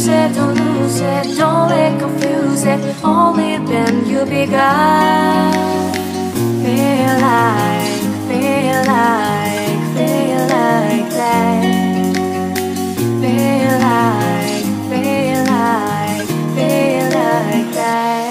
choose it, don't lose it, don't let confuse it. Only then you begun. Feel like, feel like, feel like that. Feel like, feel like, feel like that.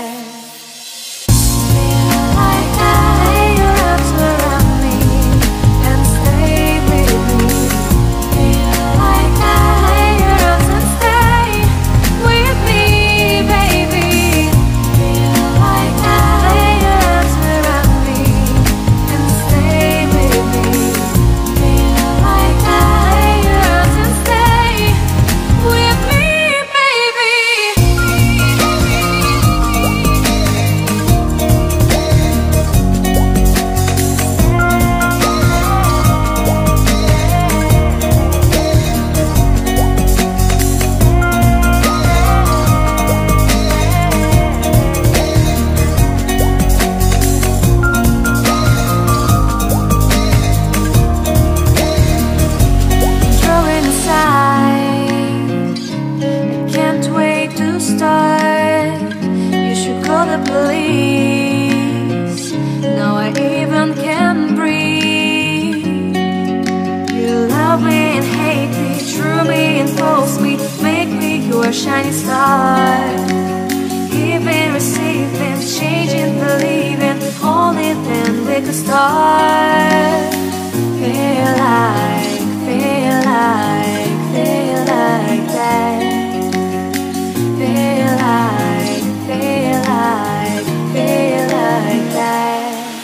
Shining star, giving, receiving, changing, believing. Only then we could start. Feel like, feel like, feel like that. Feel like, feel like, feel like that.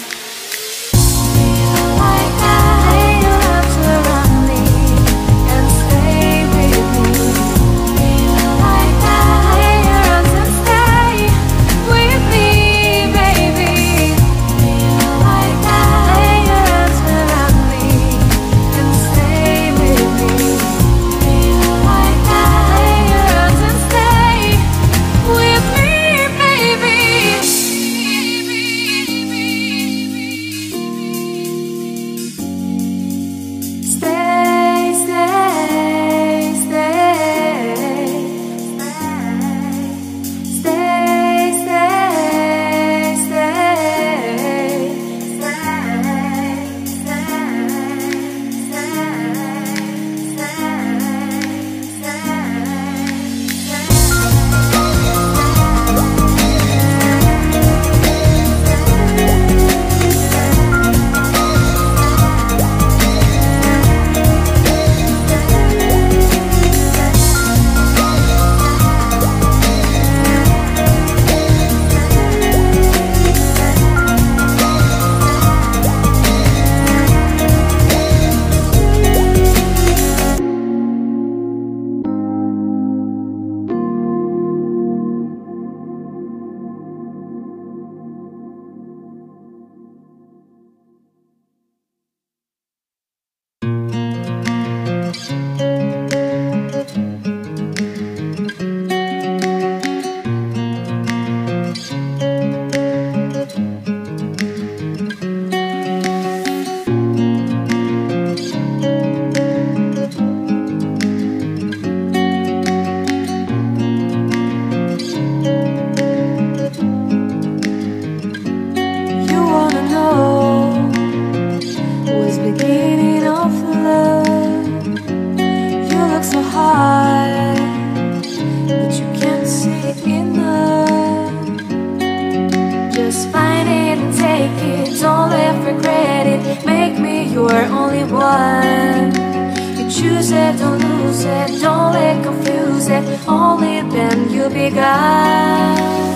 Only then you begun.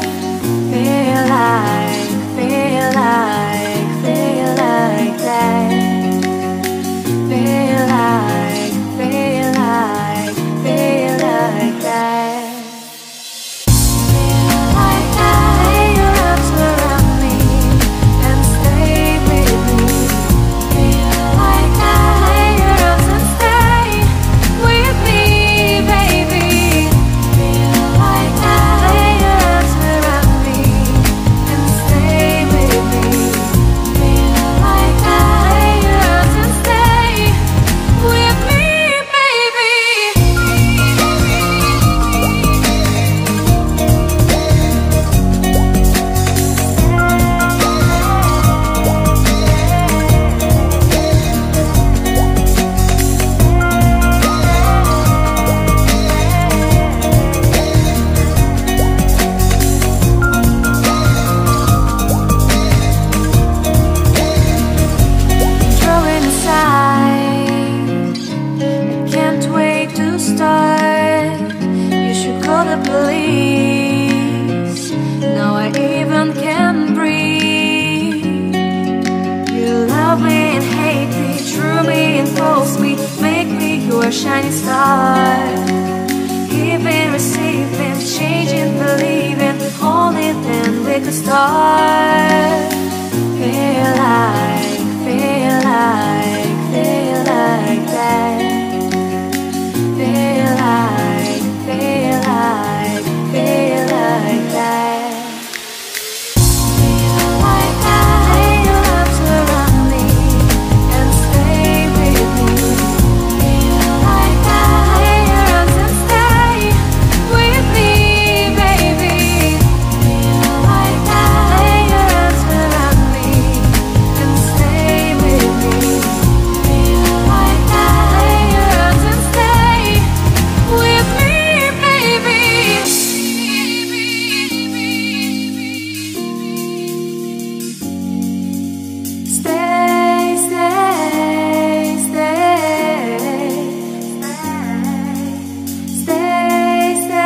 Feel like, feel like, feel like that. Feel like, feel like, feel like that. release. Now I even can breathe. You love me and hate me, true me and false me, make me your shining star. Giving, receiving, changing, believing, only then we could start. Feel like, feel like, feel like that. Feel like, feel like, feel like that. Feel like that. Lay your arms around me and stay with me. Feel like that. Lay your arms and stay with me, baby. Feel like that. Lay your arms around me and stay with me. Feel like that. Lay your arms and stay with me, baby. Stay, stay, stay, stay,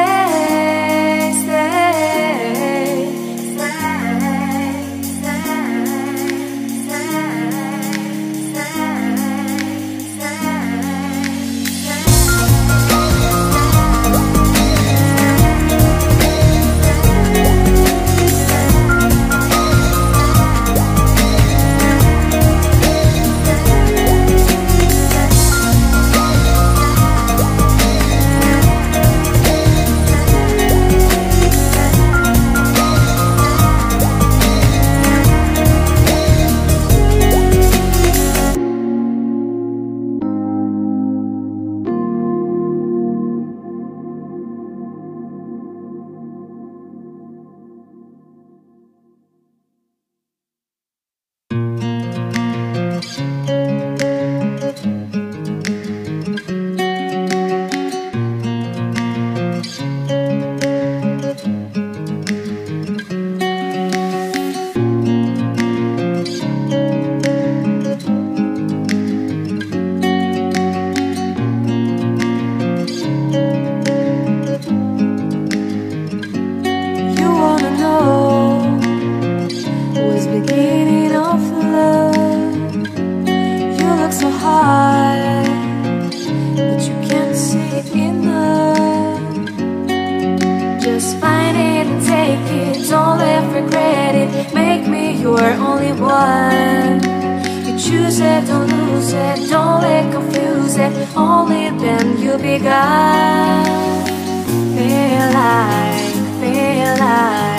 You wanna know what's beginning of love? You look so hard, but you can't see enough. Just find it and take it, don't ever regret it. Make me your only one. You choose it, don't lose it, don't let confuse it. Only then you'll be God. Feel like, feel like.